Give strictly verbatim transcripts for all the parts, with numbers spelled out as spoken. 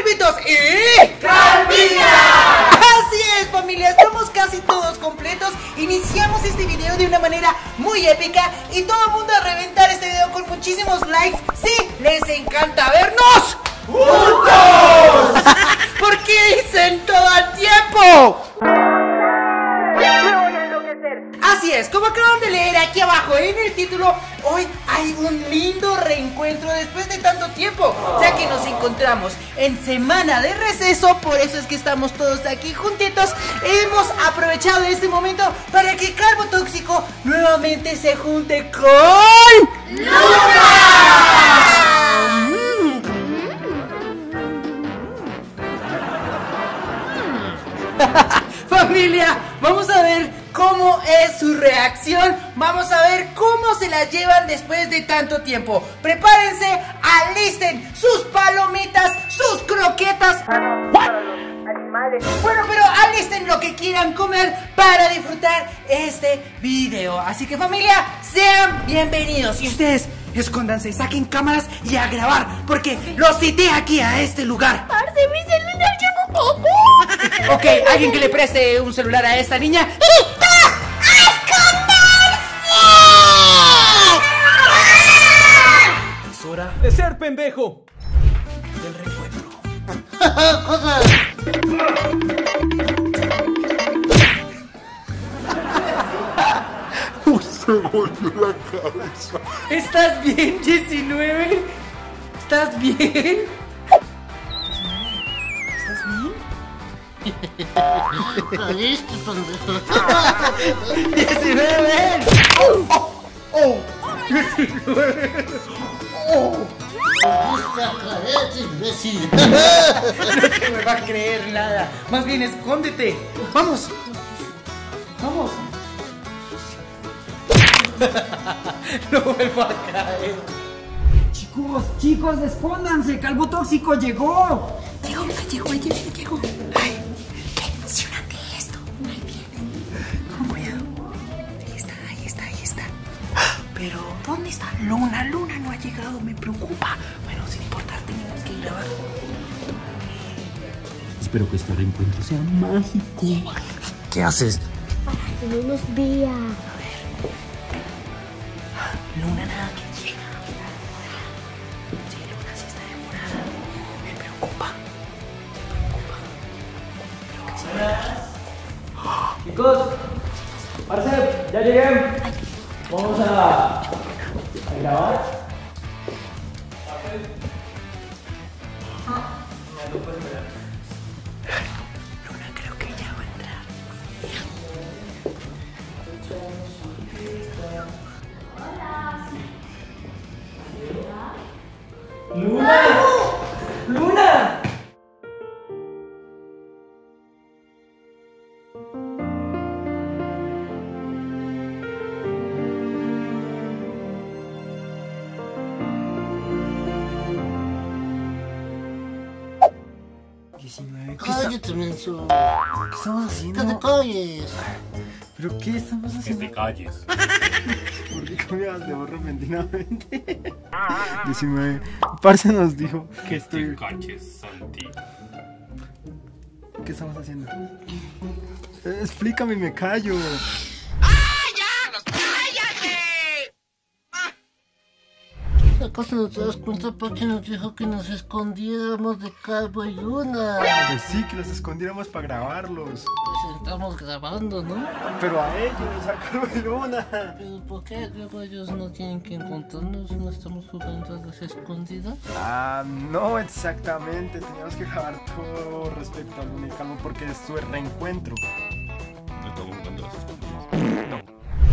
Calvitos y ¡Calvina! Así es, familia, estamos casi todos completos. Iniciamos este video de una manera muy épica y todo el mundo a reventar este video con muchísimos likes. Sí, les encanta vernos ¡juntos! ¿Por qué dicen todo el tiempo? Así es, como acaban de leer aquí abajo en el título, hoy hay un lindo reencuentro después de tanto tiempo, ya que nos encontramos en semana de receso. Por eso es que estamos todos aquí juntitos. Hemos aprovechado este momento para que Calvo Tóxico nuevamente se junte con ¡Luna! Familia, vamos a ver cómo es su reacción. Vamos a ver cómo se la llevan después de tanto tiempo. Prepárense, alisten sus palomitas, sus croquetas. Animales. Bueno, pero alisten lo que quieran comer para disfrutar este video. Así que, familia, sean bienvenidos. Y ustedes, escóndanse, saquen cámaras y a grabar, porque los cité aquí a este lugar. Parce, mi celular llegó poco. Ok, alguien que le preste un celular a esta niña. ¡Listo! ¡A esconderse! Es hora de ser pendejo del reencuentro. Uy, se volvió la cabeza. ¿Estás bien, diecinueve? ¿Estás bien? ¿Estás bien? Caíste, pendejo. diecinueve. Oh, oh, oh. diecinueve. Oh. Caíste, caíste, imbécil. No te me va a creer nada. Más bien, escóndete. Vamos. Vamos. No vuelvo a caer. Chicos, chicos, escóndanse, Calvo Tóxico llegó. Llegó, llegó, llegó, llegó. Ay, qué emocionante esto. Ahí viene. Con cuidado. Ahí está, ahí está, ahí está. Pero, ¿dónde está Luna? Luna no ha llegado, me preocupa. Bueno, sin importar, tenemos que grabar. Espero que este reencuentro sea mágico. ¿Qué haces? En unos días. Luna nada que llega. Sí, Luna sí está demorada. Me preocupa. Me preocupa. chicos. Marcel, ya llegué. Vamos a, a grabar. Luna creo que ya va a entrar. ¡Luna! ¡Luna! diecinueve, ¿qué, Cállate, menso. ¿qué estamos Que te haciendo? calles. ¿Pero qué estamos haciendo? Que te calles. ¿Por qué cambias de voz repentinamente? diecinueve, Parce nos dijo que estoy... Te calles, Santi. ¿Qué estamos haciendo? Eh, Explícame y me callo. ¿Acaso no te das cuenta por qué nos dijo que nos escondiéramos de Calvo y Luna? Pues sí, que los escondiéramos para grabarlos. Pues estamos grabando, ¿no? Pero a ellos, a Calvo y Luna. ¿Pero por qué luego ellos no tienen que encontrarnos? ¿No estamos jugando a las escondidas? Ah, no exactamente. Teníamos que grabar todo respecto a Luna y Calvo porque es su reencuentro. No estamos jugando a las escondidas. No.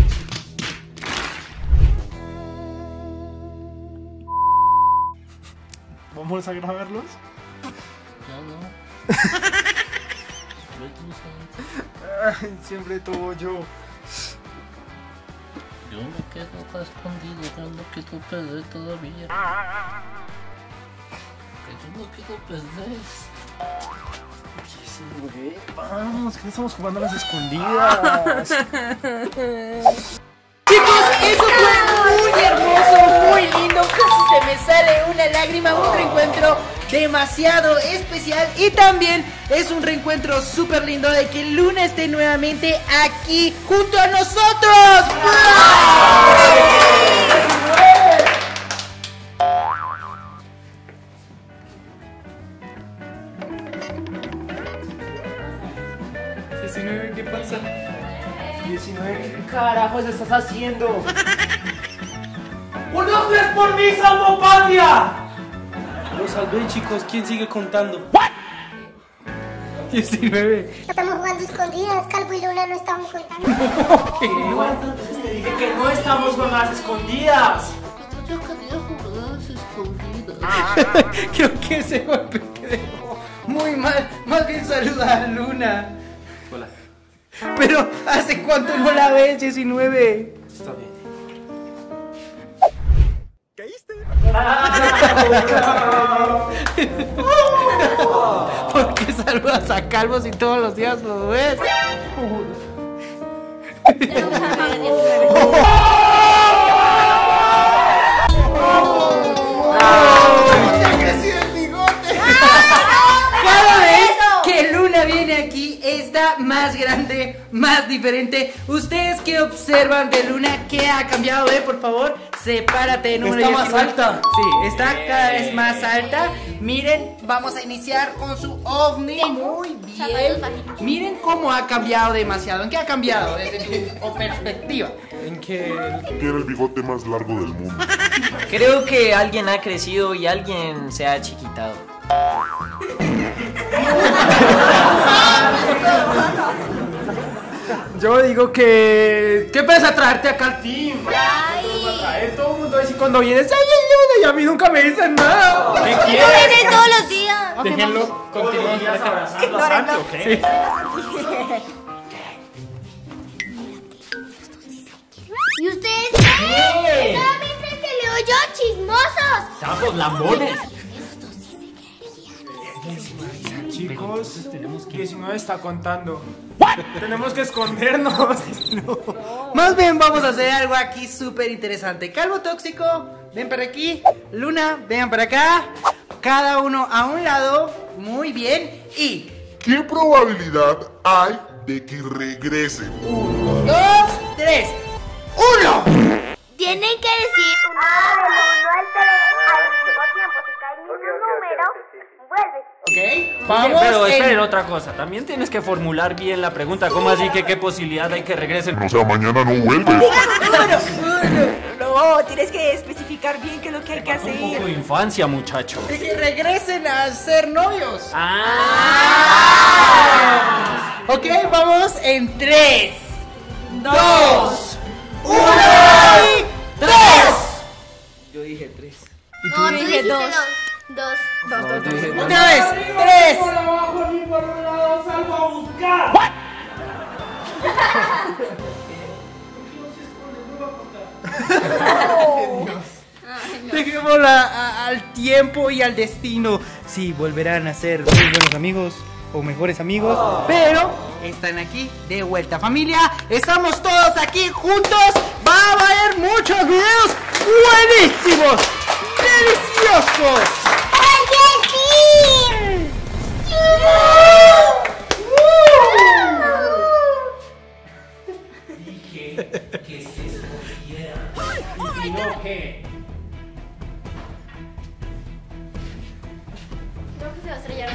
¿Vamos a grabarlos? Ya no. Ay, siempre todo yo. Yo me quedo acá escondido, yo no quiero perder todavía. Que yo no quiero perder. diecinueve, vamos, que no estamos jugando a las escondidas. Chicos, eso fue muy hermoso, muy lindo. Casi se me sale una lágrima, un reencuentro demasiado especial y también es un reencuentro súper lindo de que Luna esté nuevamente aquí junto a nosotros. diecinueve, ¿qué pasa? diecinueve, ¿qué carajos estás haciendo? ¡Unos por mí, salvo patria! Lo salvé, chicos. ¿Quién sigue contando? ¿What? diecinueve. Estamos jugando escondidas, Calvo y Luna no estamos contando. ¿Qué? Te dije que no estamos con las escondidas. Yo quería jugar a las escondidas. Creo que ese golpe quedó muy mal. Más bien saluda a Luna. Hola. Pero ¿hace cuánto no la ves, diecinueve? Está bien. ¿Por qué saludas a Calvo si todos los días lo ves? Cada vez que Luna viene aquí está más grande, más diferente. ¿Ustedes qué observan de Luna? ¿Qué ha cambiado? Eh, por favor, sepárate en número Está más diecinueve. alta. Sí, está cada vez más alta. Miren, vamos a iniciar con su ovni. Muy bien. Miren cómo ha cambiado demasiado. ¿En qué ha cambiado desde tu perspectiva? En que Tiene el bigote más largo del mundo. Creo que alguien ha crecido y alguien se ha chiquitado. yo digo que... ¿Qué pasa traerte acá al team? Ay. Todo el mundo dice cuando vienes, ¡ay, Luna! Y a mí nunca me dicen nada. ¿Qué No quieres? vienes todos los días. Déjenlo, continuamos abrazando a Santi, ¿ok? Sí. ¿Y ustedes qué? Solamente que leo yo, chismosos. ¡Estamos lambones! Chicos, diecinueve está contando. Tenemos que escondernos. Más bien vamos a hacer algo aquí súper interesante. Calvo Tóxico, ven para aquí. Luna, vengan para acá. Cada uno a un lado. Muy bien. Y ¿Qué probabilidad hay de que regresen? uno, dos, tres. ¡Uno! Tienen que decir uno del uno al tres al mismo tiempo. Si cae ningún número, vuelves. Ok, vamos. Pero en- esperen otra cosa, también tienes que formular bien la pregunta. ¿Cómo así que qué posibilidad hay que regresen? O sea, mañana no vuelve. No, tienes que especificar bien qué es lo que hay que Un poco hacer. de infancia, muchacho. De que regresen a ser novios. Ah. Ok, vamos en tres, dos, uno, tres. Yo dije tres. No, tú dijiste dos. Dos. No, yo dije Otra vez, tres. Dejémosla a- al tiempo y al destino. Sí, volverán a ser muy buenos amigos o mejores amigos, pero están aquí de vuelta. Familia, estamos todos aquí juntos. Va a haber muchos videos buenísimos, deliciosos. Creo que se va a estrellar.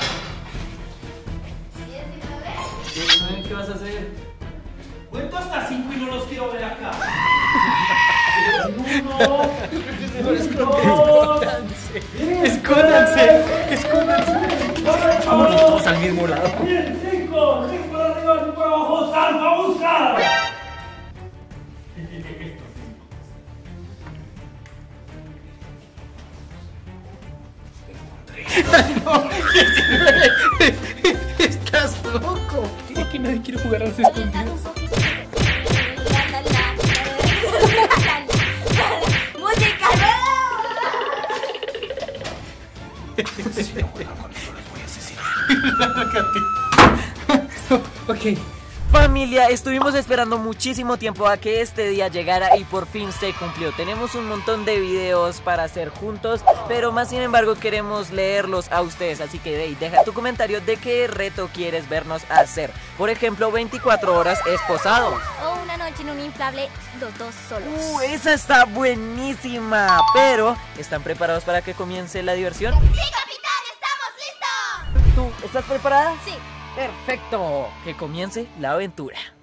¿Qué vas a hacer? Cuento hasta cinco y no los quiero ver acá. Escóndanse, escóndanse. Vámonos todos al mismo lado. Bien, cinco, cinco para arriba, cinco para abajo, salva a buscar. Estás loco. Es que nadie quiere jugar a las escondidas. Música, Ok, Familia, estuvimos esperando muchísimo tiempo a que este día llegara y por fin se cumplió. Tenemos un montón de videos para hacer juntos, pero más sin embargo queremos leerlos a ustedes. Así que hey, deja tu comentario de qué reto quieres vernos hacer. Por ejemplo, veinticuatro horas esposado. O una noche en un inflable, los dos solos. Uh, esa está buenísima. Pero, ¿están preparados para que comience la diversión? ¡Sí, capitán! ¡Estamos listos! ¿Tú estás preparada? Sí. Perfecto. Que comience la aventura.